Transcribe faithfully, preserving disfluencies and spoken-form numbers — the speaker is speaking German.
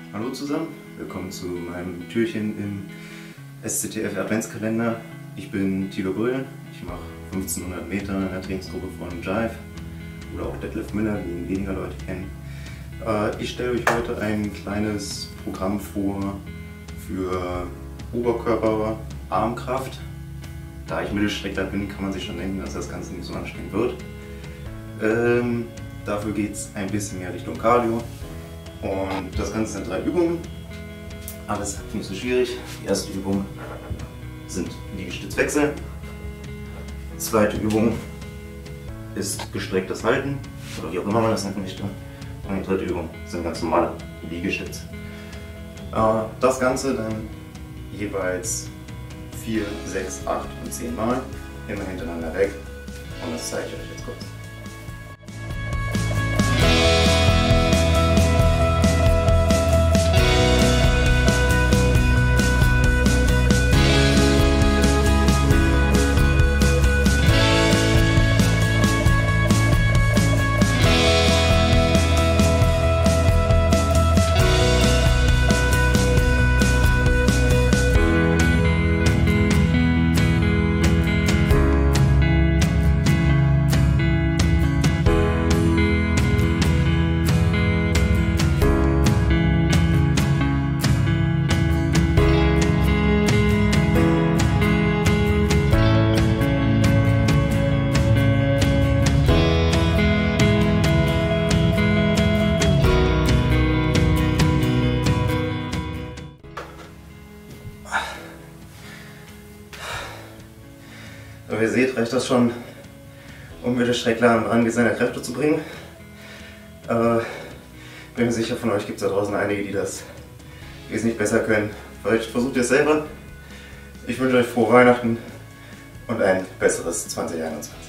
Hallo zusammen, willkommen zu meinem Türchen im S C T F Adventskalender. Ich bin Thilo Brühl, ich mache fünfzehnhundert Meter in der Trainingsgruppe von Jive oder auch Detlef Miller, die ihn weniger Leute kennen. Ich stelle euch heute ein kleines Programm vor für Oberkörper-Armkraft. Da ich Mittelstreckler bin, kann man sich schon denken, dass das Ganze nicht so anstrengend wird. Ähm, dafür geht es ein bisschen mehr Richtung Cardio. Und das Ganze sind drei Übungen. Alles nicht so schwierig. Die erste Übung sind Liegestützwechsel. Die zweite Übung ist gestrecktes Halten, oder wie auch immer man das nennen möchte. Und die dritte Übung sind ganz normale Liegestütze. Das Ganze dann jeweils vier, sechs, acht und zehn Mal, immer hintereinander weg. Und das zeige ich euch jetzt kurz. Wie ihr seht, reicht das schon, um Mittelstreckler am Rand seiner Kräfte zu bringen. Äh, bin mir sicher, von euch gibt es da draußen einige, die das wesentlich besser können. Vielleicht versucht ihr es selber. Ich wünsche euch frohe Weihnachten und ein besseres zwanzig einundzwanzig.